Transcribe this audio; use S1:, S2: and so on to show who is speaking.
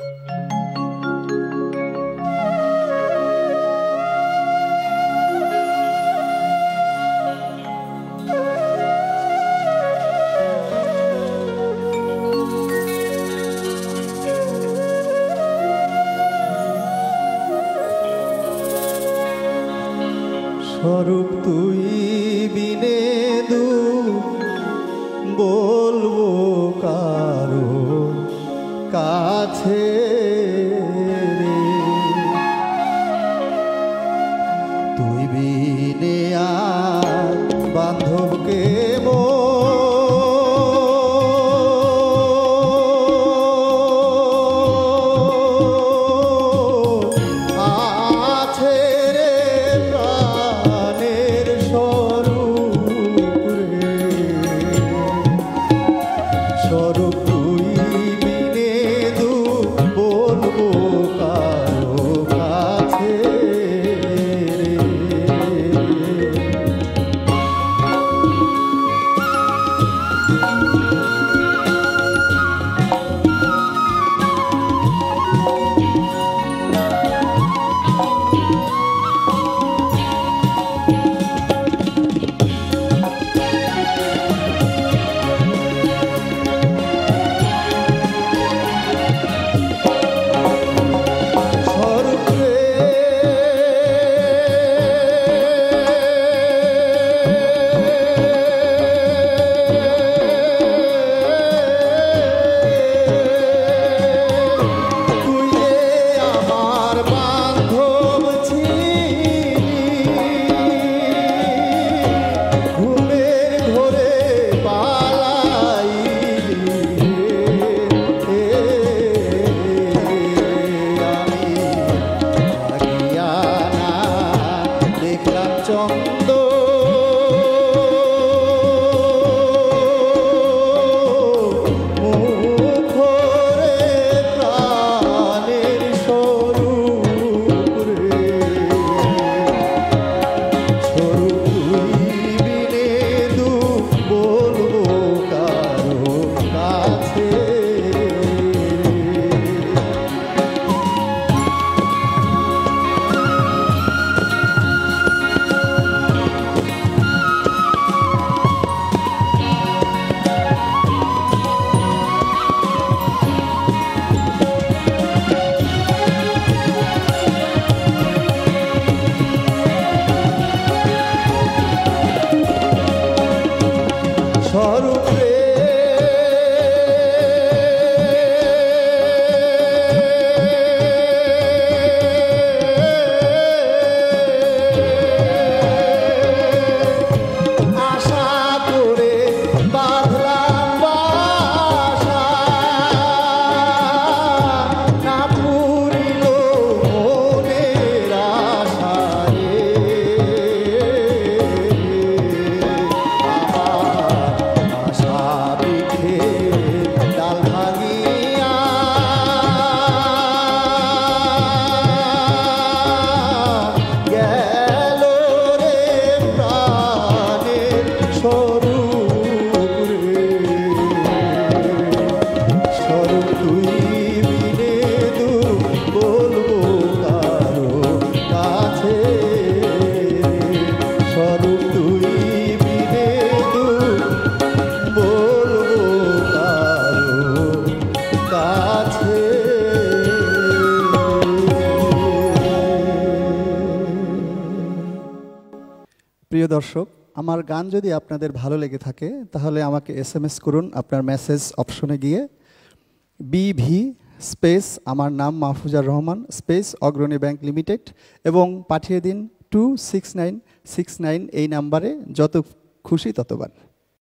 S1: স্বরূপ তুই বিনে দু বলবো কারো কাছে রে, তুই বিনে আর বান্ধবকে প্রিয় দর্শক, আমার গান যদি আপনাদের ভালো লেগে থাকে তাহলে আমাকে SMS করুন আপনার মেসেজ অপশনে গিয়ে BV স্পেস আমার নাম Mahfuzar Rahman space Agrani bank limited এবং পাঠিয়ে দিন 26969 এই নাম্বারে, যত খুশি ততবার।